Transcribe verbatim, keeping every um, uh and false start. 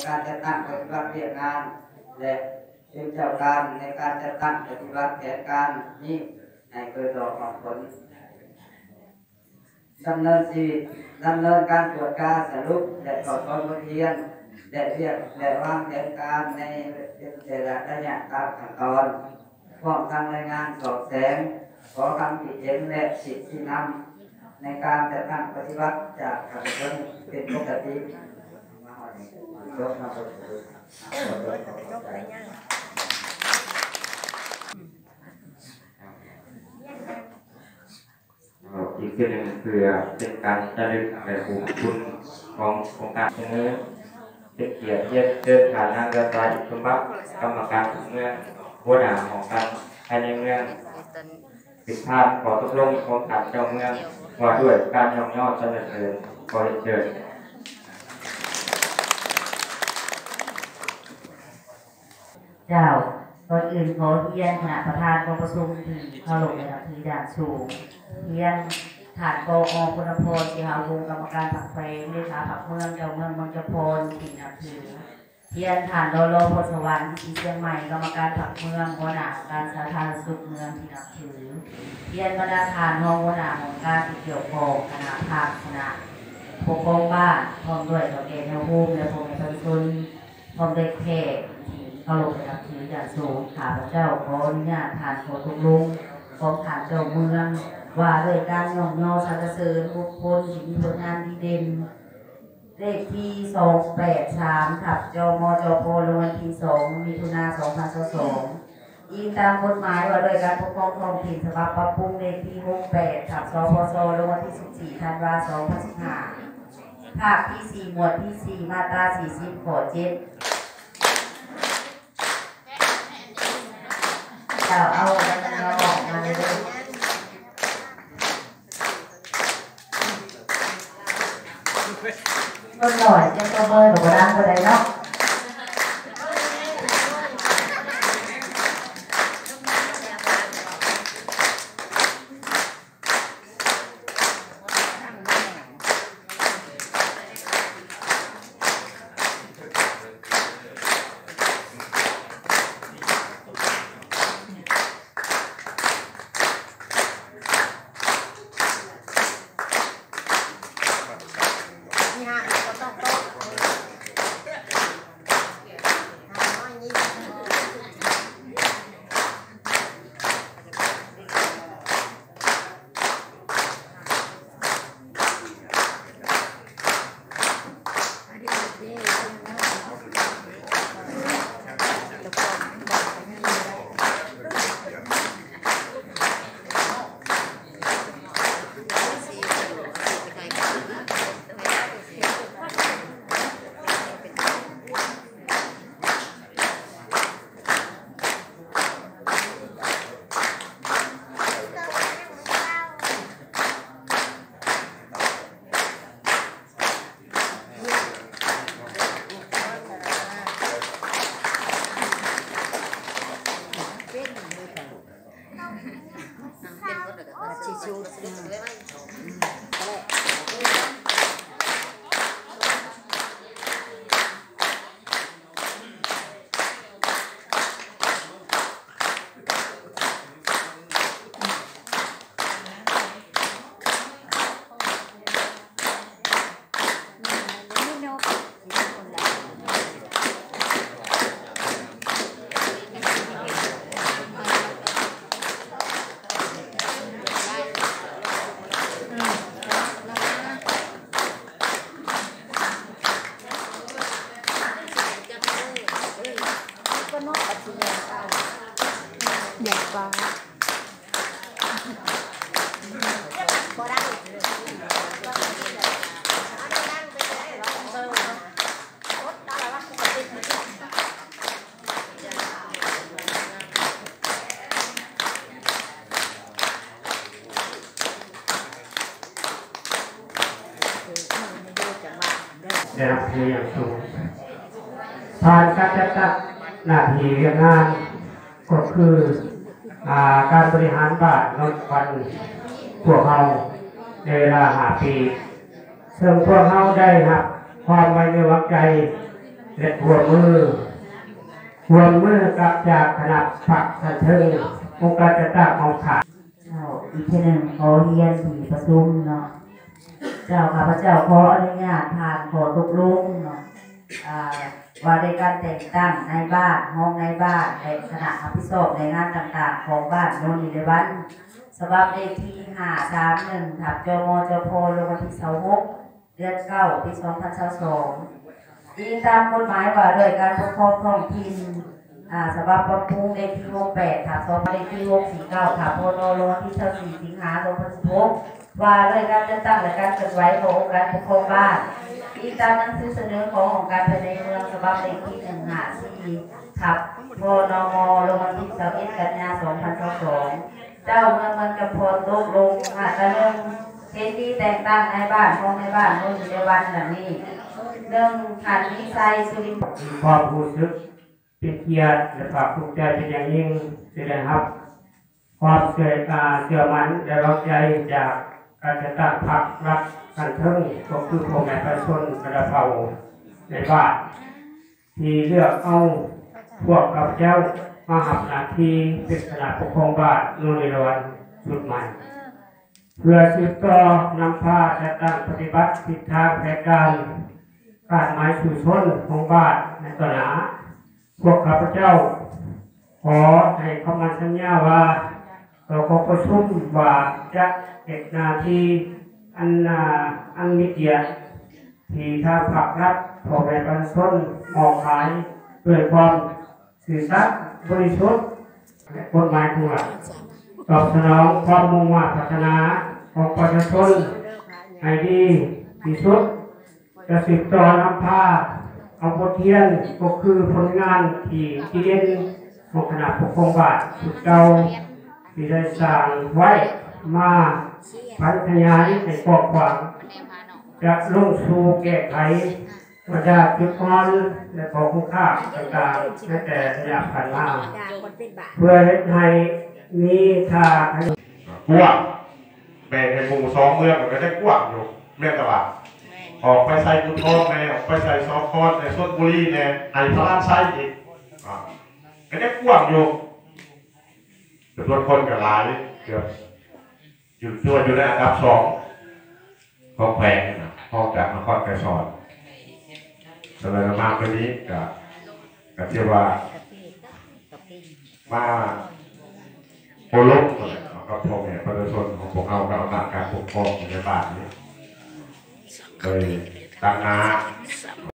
การจัดตั้งปฏิบัติเรียกงานและเป็นเจ้าการในการจัดตั้งปฏิบัติแผนการนี้ให้เกิดดอกออกผลดำเนินชีวิตดำเนินการตรวจการสรุปและสอบสวนบทเรียนและเรียกและวางแผนการในแต่ละระยะตามขั้นตอนพร้อมทั้งรายงานสอบแสงขอคำคิดเห็นและสิทธินำในการจัดตั้งปฏิบัติจากขั้นต้นเป็นปกติยกมาเป็นอีกเรื่องหนึ่งคือเป็นการระลึกในภูมิคุณของโครงการนี้เป็นเกียรติเยี่ยมเชิญฐานนางกระจายสมบัติกรรมการเมืองหัวหน้าของการภายในเมืองผิดพลาดขอตกลงของฐานเจ้าเมืองว่าด้วยการย่อมย่อเสนอเสนอขอเชิญเจ้าก่อนอื่นขอเรียนคณะประธานกองประชุมที่เข้าลงในทีด่านสูงเรียนฐานกอคุณพลที่หาวงกรรมการผักแปลงเลขาผักเมืองเจ้าเมืองมังจพลที่นับถือเรียนฐานโดโลพลสวรรค์ที่เชียงใหม่กรรมการผักเมืองหัวหน้าการสาธารณสุขเมืองที่นับถือเรียนบรรดาฐานห้องหัวหน้าของการที่เกี่ยวข้องคณะภาคคณะปกครองบ้านพร้อมด้วยตัวเองในภูมิและพงในประชาชนพร้อมด้วยแขกเข้าลงในนับถืออย่างสูงข้าพเจ้าขออนุญาตฐานขอทุกลุงของฐานเจ้าเมืองว่าด้วยการย่องย่อสรรเสริญบุคคลที่มีผลงานดีเด่นเลขที่สองแปดสามถับจมจพลวันที่สองมิถุนาสองพันสองอิงตามกฎหมายว่าด้วยการปกครองท้องถิ่นฉบับปรับปรุงเลขที่หกแปดถับสพสลงวันที่สิบสี่ธันวาคมสองพันสิบห้าภาคที่สี่หมวดที่สี่มาตราสี่สิบข้อเจ็ดเจ้าเอาแล้วเราออกมาเลยก็หน่อยจะก็เบอร์หนูร้านก็ได้เนาะได้รับเกียรติอย่างสูงผ่านการจัดตั้งหน้าที่เรียนงานก็คือการบริหารบ้านนนท์วันพวกเราในเวลาห้าปีซึ่งพวกเราได้รับความไว้วางใจและหัวมือหัวมือกับจากคณะผักสันเทิงองค์การจัดตั้งของขาดเจ้าอีกทีหนึ่งขอเรียนที่ประชุมเนาะเจ้าข้าพเจ้าขออนุญาตผ่านขอตกลงเนาะอ่าว่าในการแต่งตั้งในบ้านห้องในบ้านในคณะรับผิดชอบในงานต่างๆของบ้านโนนนิรวันฉบับเลขที่ห้าสามหนึ่งทับจมจพลงวันที่สิบหกเดือนเก้าปีสองพันสิบสองอิงตามกฎหมายว่าด้วยการปกครองท้องถิ่นอ่าฉบับปรับปรุงเลขที่หกแปดทับสองเลขที่หกสี่เก้าทับพนลงวันที่สิบสี่สิงหาคมสองพันสิบหกว่าด้วยการเลือกตั้งและการเคลื่อนไหวขององค์การปกครองบ้านอีกตามหนังสือเสนอขององค์การภายในเมืองฉบับเลขที่หนึ่งห้าสี่ทับพนมลงวันที่สิบเอ็ดกันยายนสองพันสิบสองเจ้าเมืองมันกำพลตกลงมาตะเรื่องเห็นที่แต่งตั้งในบ้านห้องในบ้านโน้นในวันแบบนี้เรื่องขันนิสัยสุรินทร์ความรู้สึกเป็นเกียรติและภาคภูมิใจเป็นอย่างยิ่งที่ได้รับความเชื่ออาเชื่อมั่นและรักใจจากการจัดตั้งพรรครัฐกันเทิงก็คือพ่อแม่ประชาชนกระเผาในบ้านที่เลือกเอาพวกกับเจ้ามาหับหน้าที่เป็นคณะปกครองบ้านโนนนิรวันชุดใหม่เพื่อสืบต่อนำพาจัดตั้งปฏิบัติทิศทางแผนการการหมายสู่ชนของบ้านในตนาพวกข้าพเจ้าขอให้คำมั่นสัญญาว่าเราขอประชุมว่าจะเอกนาทีอันนาอันมิเกียรติที่ทางภาครัฐพ่อแม่ประชาชนออกขายด้วยความสื่อสัตย์บริสุทธิ์และกฎหมายของรัฐตอบสนองความมุ่งมั่นพัฒนาของประชาชนให้ดีที่สุดจะสืบต่อนำพาเอาบทเรียนก็คือผลงานที่ที่เด่นของคณะปกครองบ้านสุดเก่าที่ได้สร้างไว้มาพัฒนาให้กว้างขวางจะลงสู่แก้ไขปัญหาจุดอ่อนและข้อคุ้มค่าต่างๆในแต่ระยะผ่านมาเพื่อให้มีทางกว้างแบ่งให้หมู่สองเมืองมันก็ได้กว้างอยู่เมืองตลาดออกไปใส่กุทองในออกไปใส่ซอคอนในชลบุรีในไอพระราชไซอีกก็ได้กว้างอยู่จำนวนคนกับหลายเกือบอยู่ตัวอยู่ในอันดับสองของแขวงนะห้องจากนครไกรสอนสำหรับมาวันนี้กับกับเชื่อว่ามาโอลกเลยกับพ่อแม่ประชาชนของพวกเรากับอำนาจการปกครองในบ้านนี้โดยตั้งนา